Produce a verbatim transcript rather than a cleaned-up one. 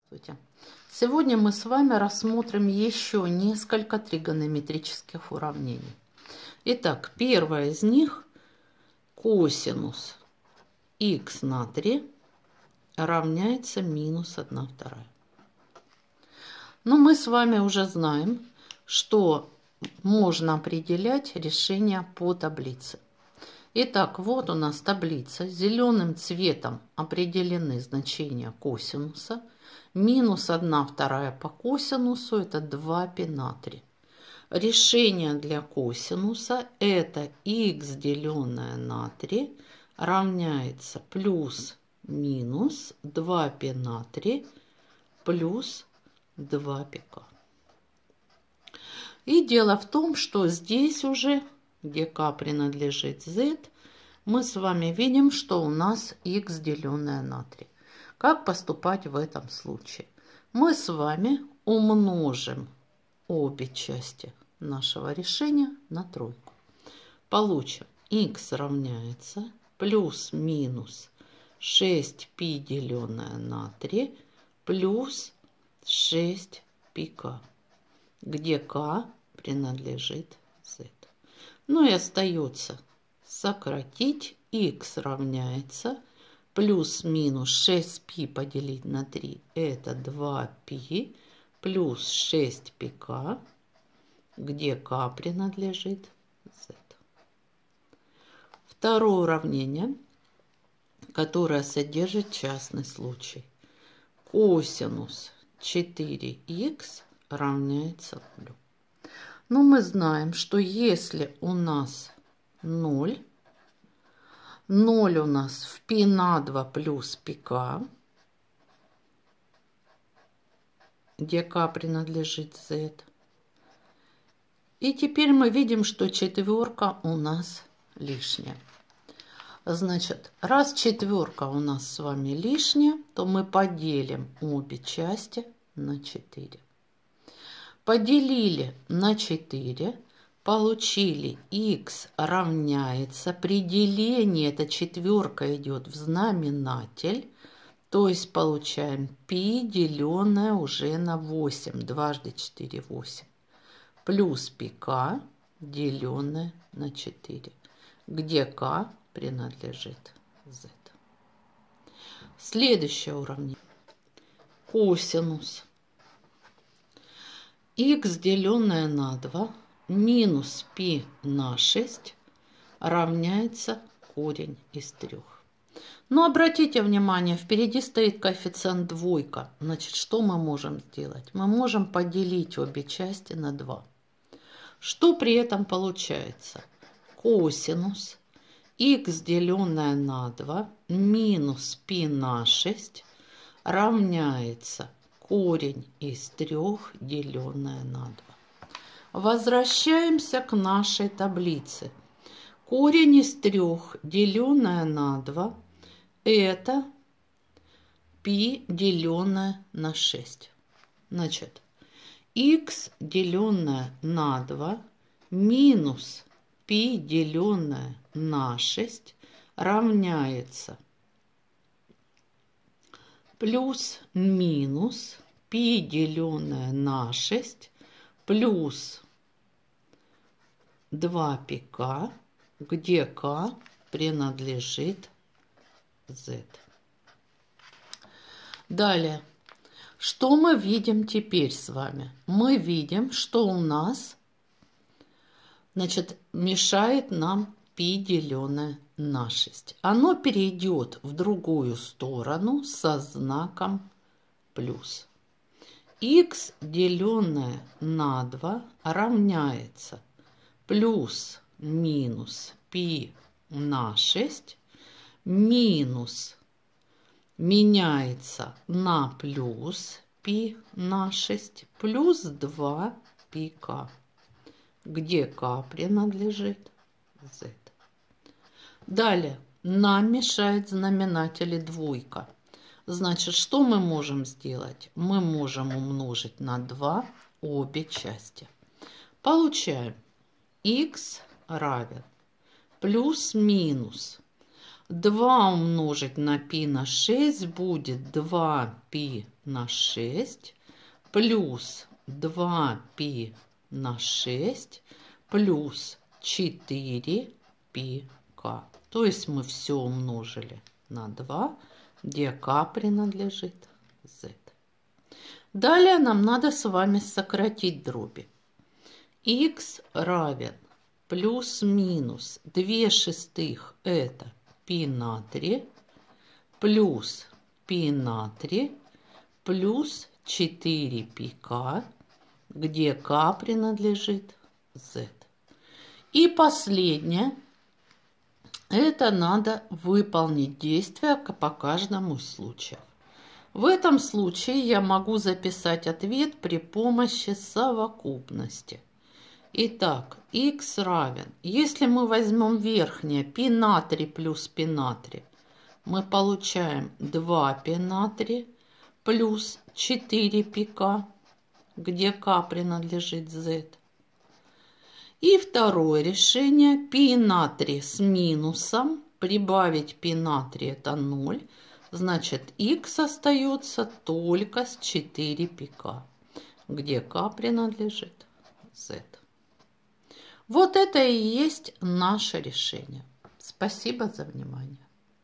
Сегодня мы с вами рассмотрим еще несколько тригонометрических уравнений. Итак, первое из них косинус х на три равняется минус одна вторая. Но мы с вами уже знаем, что можно определять решение по таблице. Итак, вот у нас таблица. Зеленым цветом определены значения косинуса. Минус одна вторая по косинусу это два пи на три. Решение для косинуса это х деленное на три равняется плюс минус два пи на три плюс два пи к. И дело в том, что здесь уже, где k принадлежит z, мы с вами видим, что у нас х деленное на три. Как поступать в этом случае? Мы с вами умножим обе части нашего решения на тройку. Получим х равняется плюс-минус шесть пи деленное на три плюс шесть пи к, где k принадлежит z. Ну и остается сократить. Х равняется плюс-минус шесть пи поделить на три это два пи плюс шесть пи к, где k принадлежит z. Второе уравнение, которое содержит частный случай. Косинус четыре х равняется нулю. Но мы знаем, что если у нас ноль, ноль у нас в π на два плюс πk, где k принадлежит z. И теперь мы видим, что четверка у нас лишняя. Значит, раз четверка у нас с вами лишняя, то мы поделим обе части на четыре. Поделили на четыре, получили х равняется, при делении эта четверка идет в знаменатель, то есть получаем π деленное уже на восемь, дважды четыре восемь, плюс πk деленное на четыре, где k принадлежит z. Следующее уравнение. Косинус х деленное на два минус π на шесть равняется корень из трех. Но обратите внимание, впереди стоит коэффициент двойка. Значит, что мы можем сделать? Мы можем поделить обе части на два. Что при этом получается? Косинус х деленное на два минус π на шесть равняется корень из трех деленное на два. Возвращаемся к нашей таблице. Корень из трех деленное на два это π деленное на шесть. Значит, х деленное на два минус π деленное на шесть равняется плюс-минус π деленное на шесть плюс два пи к, где k принадлежит z. Далее, что мы видим теперь с вами? Мы видим, что у нас, значит, мешает нам π деленное на шесть. Оно перейдет в другую сторону со знаком плюс. Х деленное на два равняется плюс минус π на шесть минус меняется на плюс π на шесть плюс два пи к, где k принадлежит z. Далее, нам мешает знаменатель двойка. Значит, что мы можем сделать? Мы можем умножить на два обе части. Получаем х равен плюс-минус два умножить на π на шесть будет два π на шесть плюс два π на шесть плюс четыре πk. То есть мы все умножили на два, где k принадлежит z. Далее нам надо с вами сократить дроби. Х равен плюс-минус две шестых это π на три плюс π на три плюс четыре πk, где k принадлежит z. И последнее, это надо выполнить действия по каждому из случаев. В этом случае я могу записать ответ при помощи совокупности. Итак, х равен, если мы возьмем верхнее π на три плюс π на три, мы получаем два π на три плюс четыре πk, где k принадлежит z. И второе решение, π на три с минусом, прибавить π на три это ноль, значит х остается только с четыре πk, где k принадлежит z. Вот это и есть наше решение. Спасибо за внимание.